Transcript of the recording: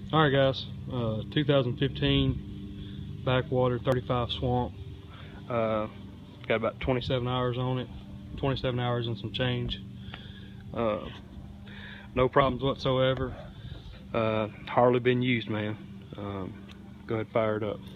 Alright guys, 2015 Backwater 35 Swamp. Got about 27 hours on it, 27 hours and some change. No problems whatsoever. Hardly been used, man. Go ahead, fire it up.